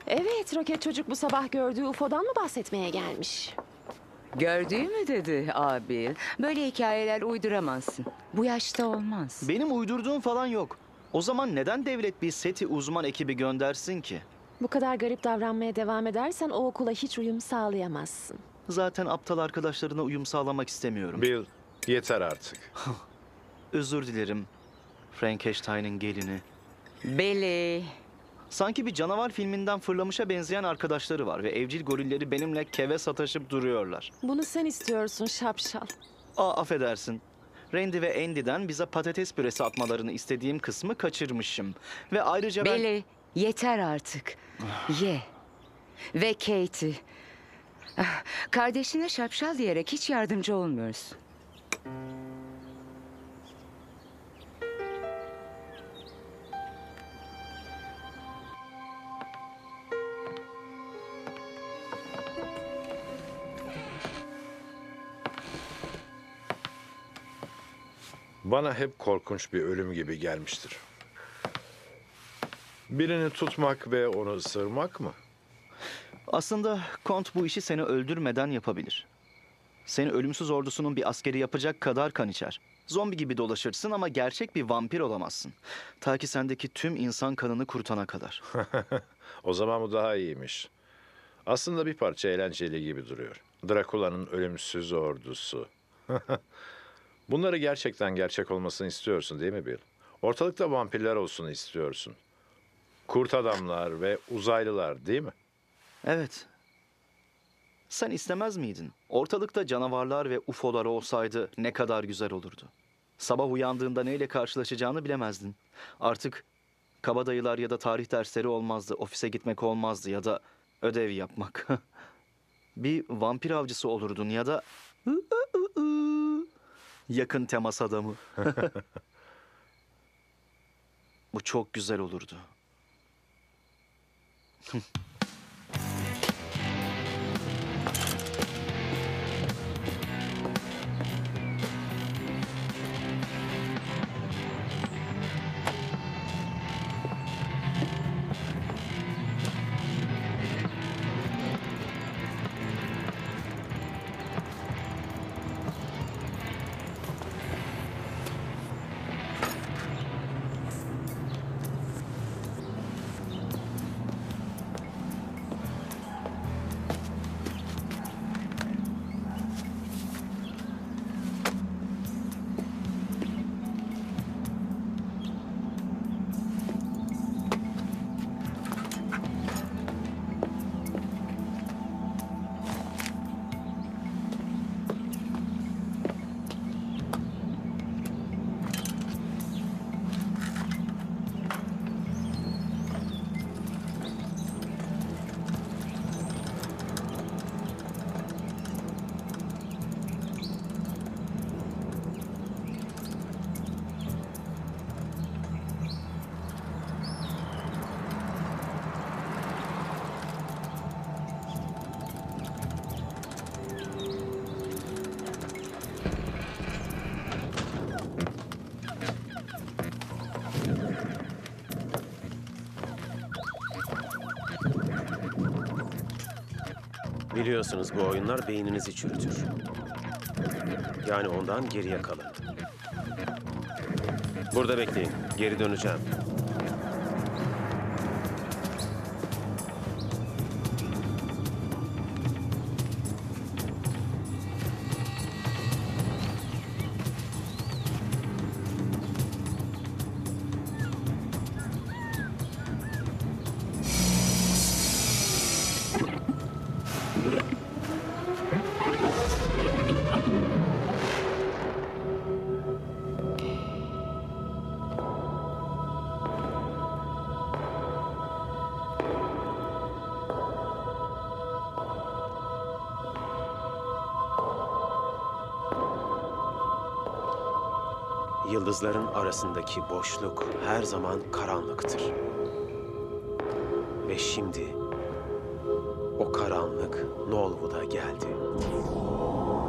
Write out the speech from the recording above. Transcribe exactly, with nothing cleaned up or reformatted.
Evet, Roket Çocuk bu sabah gördüğü U F O'dan mı bahsetmeye gelmiş? Gördüğü mü dedi abi? Böyle hikayeler uyduramazsın. Bu yaşta olmaz. Benim uydurduğum falan yok. O zaman neden devlet bir SETI uzman ekibi göndersin ki? Bu kadar garip davranmaya devam edersen o okula hiç uyum sağlayamazsın. Zaten aptal arkadaşlarına uyum sağlamak istemiyorum. Bill, yeter artık. Özür dilerim. Frankenstein'in gelini. Billy. Sanki bir canavar filminden fırlamışa benzeyen arkadaşları var ve evcil gorilleri benimle keve sataşıp duruyorlar. Bunu sen istiyorsun şapşal. Aa, affedersin. Randy ve Andy'den bize patates püresi atmalarını istediğim kısmı kaçırmışım. Ve ayrıca ben... Billy, yeter artık. Ye. Ve Katie. Ah, Kardeşine şapşal diyerek hiç yardımcı olmuyorsun. Bana hep korkunç bir ölüm gibi gelmiştir. Birini tutmak ve onu ısırmak mı? Aslında Kont bu işi seni öldürmeden yapabilir. Seni ölümsüz ordusunun bir askeri yapacak kadar kan içer. Zombi gibi dolaşırsın ama gerçek bir vampir olamazsın. Ta ki sendeki tüm insan kanını kurutana kadar. O zaman bu daha iyiymiş. Aslında bir parça eğlenceli gibi duruyor. Drakula'nın ölümsüz ordusu. Bunları gerçekten gerçek olmasını istiyorsun değil mi Bill? Ortalıkta vampirler olsun istiyorsun. Kurt adamlar ve uzaylılar değil mi? Evet. Sen istemez miydin? Ortalıkta canavarlar ve U F O'lar olsaydı ne kadar güzel olurdu. Sabah uyandığında neyle karşılaşacağını bilemezdin. Artık kabadayılar ya da tarih dersleri olmazdı, ofise gitmek olmazdı ya da ödev yapmak. Bir vampir avcısı olurdun ya da yakın temas adamı. Bu çok güzel olurdu. Biliyorsunuz bu oyunlar beyninizi çürütür. Yani ondan geriye kalın. Burada bekleyin. Geri döneceğim. Yıldızların arasındaki boşluk her zaman karanlıktır. Ve şimdi o karanlık Knollwood'a geldi.